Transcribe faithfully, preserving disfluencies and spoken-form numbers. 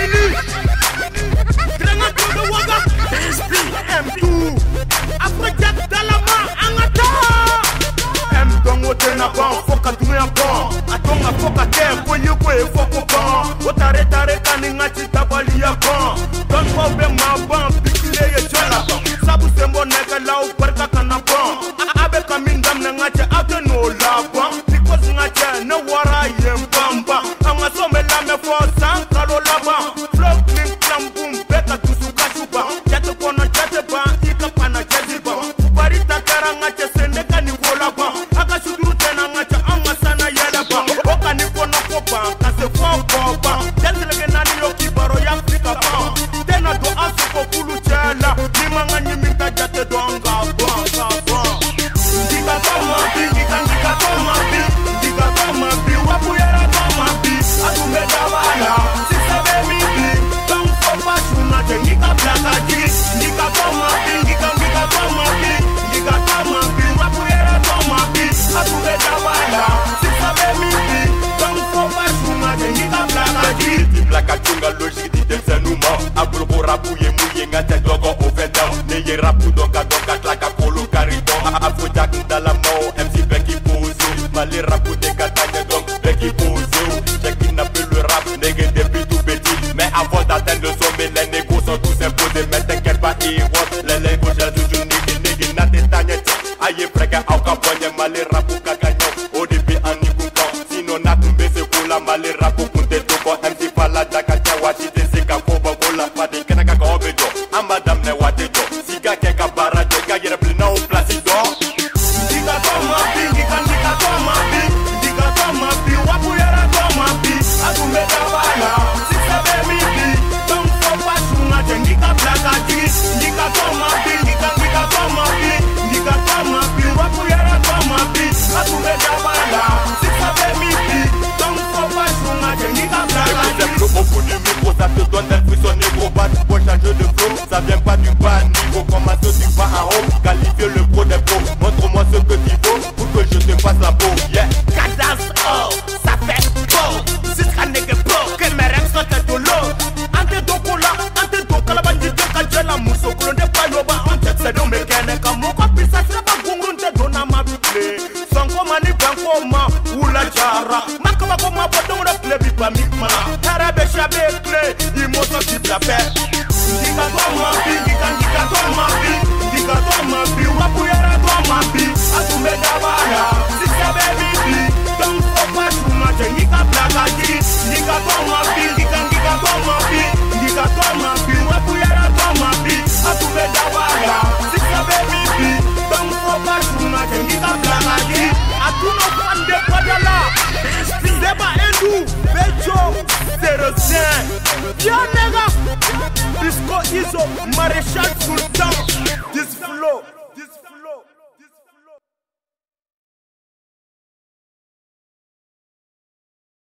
family. Granga todo waga. S P M two. Afrojack Dalama Angata. M dongo tena bon. Foka tuya bon. Atonga foka te. Kwenye kwe foko bon. Otare tare kaninga chita bali ya bon. Don't go be ma bon. Pikile ye chola bon. Sabu sembo nega lau perka kana bon. Abe kamindam na ngache ate no la bon. Because ngache no wara yem bamba. Anga some la me for san kalo la bon. Flow clean clam boom beka tusuka chupa. Jate kono jate ba ika pana jate ba. Bari takara ngache sendeka ni wola ba. Aka shuduru tena ngache anga sana yela ba. Oka ni kono kopa kase fo ba. Jate lege nani yo kibaro ya Afrika ba. Tena do asu ko kulu chela. Ni manga ni minta jate do anga ba ba ba. Ndika kama bi, ndika ndika kama bi, ndika kama bi, wapu yara kama bi. Atumeda wala, sisa baby bi. Don't for passion, ate ndika blaka ji. Ndika kama bi, ndika ndika kama bi, ndika kama bi, wapu yara kama bi. Atumeda wala, sisa baby bi. Don't for passion, ate ndika blaka ji. Blaka chunga logique di dense numa. Abrobo rapu ye muye ngate dogo ovenda. Ne ye rapu doka doka tlaka kolo karido. Afrojack Dalama M C Becky Bozo. Mali rapu de katane donc Becky Bozo. J'ai kidnappé le rap nègre depuis tout petit. Mais avant d'atteindre le sommet, les négos sont tous imposés. Mais t'inquiète pas, ils rotent. Les légos j'ai toujours négé négé na te tanyet. Aye frega au campagne mali rapu kaganyo. Au début en ikukan. Sinon na tumbe se kola mali rapu kunte toko. M C Fala jaka chawachi te seka koba kola. Padi kenaka ka obejo. Amadam ne wate jo. Siga keka bara jeka yere plina au placido. Ndika kama bi, ndika ndika kama bi, ndika kama bi, wapu yara kama bi. Atumeda wala, sisa baby bi. Don't for passion, ate ndika blaka ji. Ndika kama bi, ndika ndika kama bi, ndika kama bi, wapu yara kama bi. Atumeda wala, sisa baby bi. Don't for passion, ate ndika blaka ji. Au bout du micro, ça te donne un frisson négro. Pas du beau changer de flow, ça vient pas du bas niveau. Comment tu vas en haut, qualifier le pro des pros. Montre-moi ce que tu vaux pour que je te fasse la peau. Yeah. Cadence oh, ça fait beau. Si tu n'es que beau, que mes rêves sont de l'eau. Ante dokola, ante dokala bandi doka jela muso kulonde paloba. Ante sedo mekene kamuka pisa seba gungurunte dona mabule. Sonko mani banko ma ula jara. Makaba koma bodo na plebi pa mikma. Tarabe shabe kle, imoto kibla pe. Ndika koma bi, ndika ndika koma bi, ndika koma bi, wapu yara koma bi. Atumeda wala, sisa baby bi. Don't for passion, ate ndika blaka ji. Ndika koma bi, ndika ndika koma bi, ndika koma bi, wapu yara koma bi. Atumeda wala, sisa baby bi. Don't for passion, ate ndika blaka ji. Atuno fande kwadala. Seba Edu, Bejo, zero cinq. Yo nega, Disco Iso, Maréchal Sultan.